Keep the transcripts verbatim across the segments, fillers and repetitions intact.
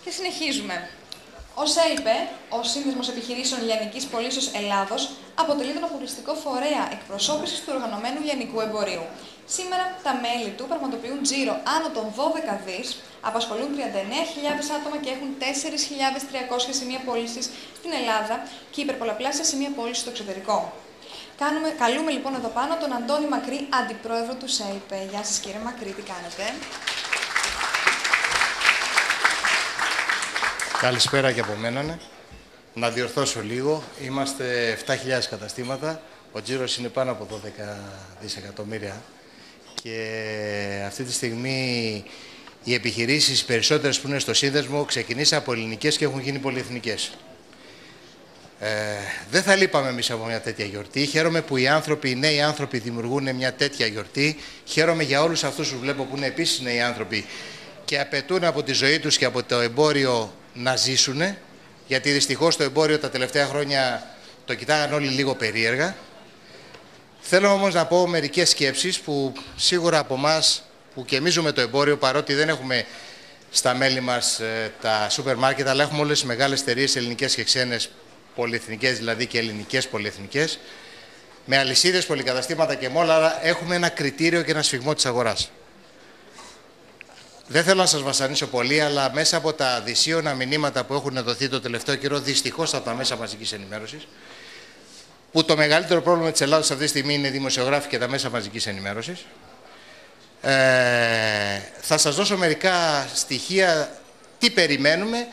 Και συνεχίζουμε. Ο ΣΕΙΠΕ, ο Σύνδεσμος Επιχειρήσεων Λιανικής Πωλήσεως Ελλάδος, αποτελεί τον αποκλειστικό φορέα εκπροσώπησης του οργανωμένου λιανικού εμπορίου. Σήμερα τα μέλη του πραγματοποιούν τζίρο άνω των δώδεκα δις, απασχολούν τριάντα εννέα χιλιάδες άτομα και έχουν τέσσερις χιλιάδες τριακόσια σημεία πώλησης στην Ελλάδα και υπερπολαπλάσια σημεία πώλησης στο εξωτερικό. Κάνουμε, καλούμε λοιπόν εδώ πάνω τον Αντώνη Μακρύ, αντιπρόεδρο του ΣΕΙΠΕ. Γεια σας κύριε Μακρύ, τι κάνετε? Καλησπέρα και από μένα. Ναι. Να διορθώσω λίγο. Είμαστε επτά χιλιάδες καταστήματα. Ο τζίρος είναι πάνω από δώδεκα δισεκατομμύρια. Και αυτή τη στιγμή οι επιχειρήσεις, περισσότερες που είναι στο σύνδεσμο, ξεκινήσαν από ελληνικές και έχουν γίνει πολυεθνικές. Ε, δεν θα λείπαμε εμείς από μια τέτοια γιορτή. Χαίρομαι που οι άνθρωποι, οι νέοι άνθρωποι δημιουργούν μια τέτοια γιορτή. Χαίρομαι για όλους αυτούς που βλέπω που είναι επίσης νέοι άνθρωποι και απαιτούν από τη ζωή τους και από το εμπόριο να ζήσουν, γιατί δυστυχώς το εμπόριο τα τελευταία χρόνια το κοιτάγαν όλοι λίγο περίεργα. Θέλω όμως να πω μερικές σκέψεις που σίγουρα από εμάς που κεμίζουμε το εμπόριο, παρότι δεν έχουμε στα μέλη μας ε, τα σούπερ μάρκετ, αλλά έχουμε όλες τις μεγάλες εταιρείες ελληνικές και ξένες, πολυεθνικές δηλαδή και ελληνικές πολυεθνικές, με αλυσίδες, πολυκαταστήματα και μόλα, αλλά έχουμε ένα κριτήριο και ένα σφιγμό της αγοράς. Δεν θέλω να σας βασανίσω πολύ, αλλά μέσα από τα δυσίωνα μηνύματα που έχουν δοθεί το τελευταίο καιρό, δυστυχώς από τα μέσα μαζικής ενημέρωσης, που το μεγαλύτερο πρόβλημα της Ελλάδας αυτή τη στιγμή είναι οι δημοσιογράφοι και τα μέσα μαζικής ενημέρωσης, ε, θα σας δώσω μερικά στοιχεία τι περιμένουμε,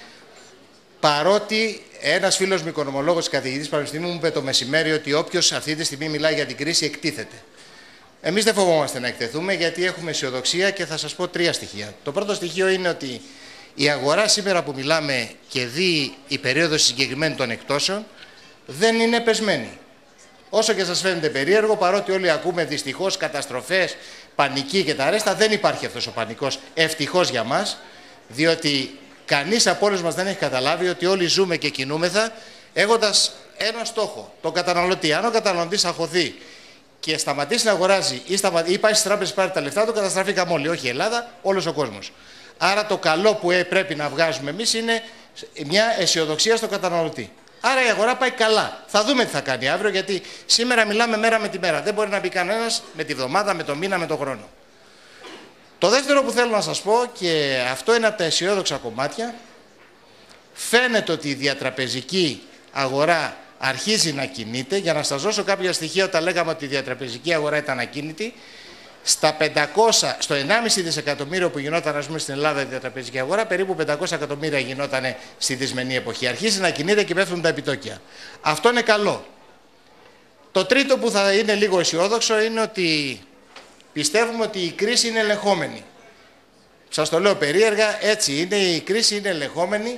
παρότι ένας φίλος μου οικονομολόγος, καθηγητής πανεπιστημίου, μου είπε το μεσημέρι ότι όποιος αυτή τη στιγμή μιλάει για την κρίση εκτίθεται. Εμείς δεν φοβόμαστε να εκτεθούμε γιατί έχουμε αισιοδοξία και θα σας πω τρία στοιχεία. Το πρώτο στοιχείο είναι ότι η αγορά σήμερα που μιλάμε και δει η περίοδος συγκεκριμένη των εκτόσεων δεν είναι πεσμένη. Όσο και σας φαίνεται περίεργο, παρότι όλοι ακούμε δυστυχώς καταστροφές, πανική και τα αρέστα, δεν υπάρχει αυτός ο πανικός, ευτυχώς για μας, διότι κανείς από όλους μας δεν έχει καταλάβει ότι όλοι ζούμε και κινούμεθα έχοντας ένα στόχο, τον καταναλωτή. Αν ο καταναλωτής αγχωθεί και σταματήσει να αγοράζει ή, σταμα... ή πάει στις τράπεζες πάρει τα λεφτά του, καταστραφήκαμε όλοι. Όχι η Ελλάδα, όλος ο κόσμος. Άρα το καλό που πρέπει να βγάζουμε εμείς είναι μια αισιοδοξία στον καταναλωτή. Άρα η αγορά πάει καλά. Θα δούμε τι θα κάνει αύριο, γιατί σήμερα μιλάμε μέρα με τη μέρα. Δεν μπορεί να μπει κανένας με τη βδομάδα, με το μήνα, με το χρόνο. Το δεύτερο που θέλω να σας πω, και αυτό είναι από τα αισιόδοξα κομμάτια, φαίνεται ότι η διατραπεζική αγορά αρχίζει να κινείται. Για να σας δώσω κάποια στοιχεία, όταν λέγαμε ότι η διατραπεζική αγορά ήταν ακίνητη, στα πεντακόσια, στο ενάμιση δισεκατομμύριο που γινόταν ας πούμε, στην Ελλάδα η διατραπεζική αγορά, περίπου πεντακόσια εκατομμύρια γινόταν στη δυσμενή εποχή. Αρχίζει να κινείται και πέφτουν τα επιτόκια. Αυτό είναι καλό. Το τρίτο που θα είναι λίγο αισιόδοξο είναι ότι πιστεύουμε ότι η κρίση είναι ελεγχόμενη. Σας το λέω περίεργα, έτσι είναι, η κρίση είναι ελεγχόμενη.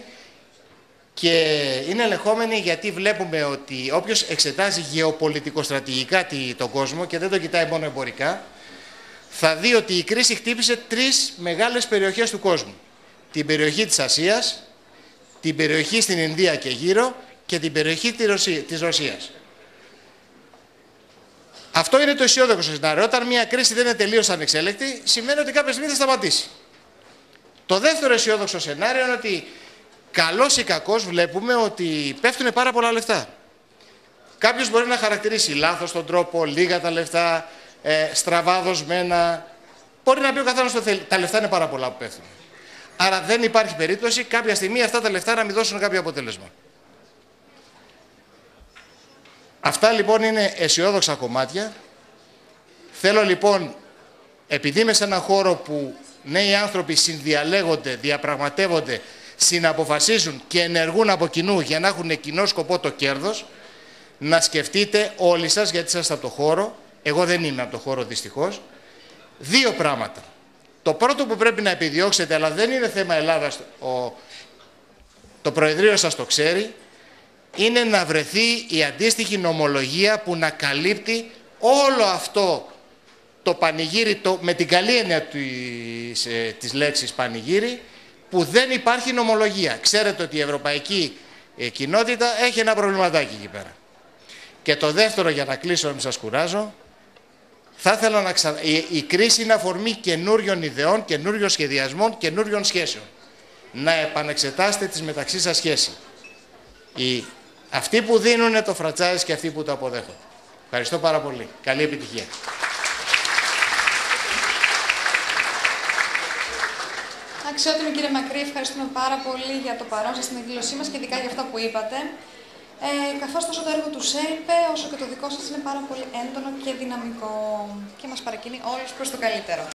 Και είναι ελεγχόμενη γιατί βλέπουμε ότι όποιος εξετάζει γεωπολιτικοστρατηγικά τον κόσμο και δεν το κοιτάει μόνο εμπορικά, θα δει ότι η κρίση χτύπησε τρεις μεγάλες περιοχές του κόσμου. Την περιοχή της Ασίας, την περιοχή στην Ινδία και γύρω και την περιοχή της Ρωσίας. Αυτό είναι το αισιόδοξο σενάριο. Όταν μια κρίση δεν είναι τελείως ανεξέλεκτη, σημαίνει ότι κάποια στιγμή θα σταματήσει. Το δεύτερο αισιόδοξο σενάριο είναι ότι καλώς ή κακώς βλέπουμε ότι πέφτουν πάρα πολλά λεφτά. Κάποιος μπορεί να χαρακτηρίσει λάθος τον τρόπο, λίγα τα λεφτά, ε, στραβά δοσμένα. Μπορεί να πει ο καθένας το θέλει. Τα λεφτά είναι πάρα πολλά που πέφτουν. Άρα δεν υπάρχει περίπτωση κάποια στιγμή αυτά τα λεφτά να μην δώσουν κάποιο αποτέλεσμα. Αυτά λοιπόν είναι αισιόδοξα κομμάτια. Θέλω λοιπόν, επειδή είμαι σε έναν χώρο που νέοι άνθρωποι συνδιαλέγονται, διαπραγματεύονται, συναποφασίζουν και ενεργούν από κοινού για να έχουν κοινό σκοπό το κέρδος, να σκεφτείτε όλοι σας, γιατί είσαστε από το χώρο, εγώ δεν είμαι από το χώρο δυστυχώς, δύο πράγματα. Το πρώτο που πρέπει να επιδιώξετε, αλλά δεν είναι θέμα Ελλάδας, ο, το Προεδρείο σας το ξέρει, είναι να βρεθεί η αντίστοιχη νομολογία που να καλύπτει όλο αυτό το πανηγύρι, το, με την καλή έννοια της, ε, της λέξης πανηγύρι, που δεν υπάρχει νομολογία. Ξέρετε ότι η ευρωπαϊκή ε, κοινότητα έχει ένα προβληματάκι εκεί πέρα. Και το δεύτερο, για να κλείσω, να μην σας κουράζω, θα ήθελα να ξα... η, η κρίση είναι αφορμή καινούριων ιδεών, καινούριων σχεδιασμών, καινούριων σχέσεων. να επανεξετάσετε τις μεταξύ σας σχέση. Οι, αυτοί που δίνουν το franchise και αυτοί που το αποδέχονται. Ευχαριστώ πάρα πολύ. Καλή επιτυχία. Αξιότιμη κύριε Μακρύ, ευχαριστούμε πάρα πολύ για το παρόν σας στην εκδήλωσή μας και ειδικά για αυτά που είπατε. Ε, καθώς τόσο το έργο του ΣΕΙΠΕ, όσο και το δικό σας είναι πάρα πολύ έντονο και δυναμικό και μας παρακινεί όλους προς το καλύτερο.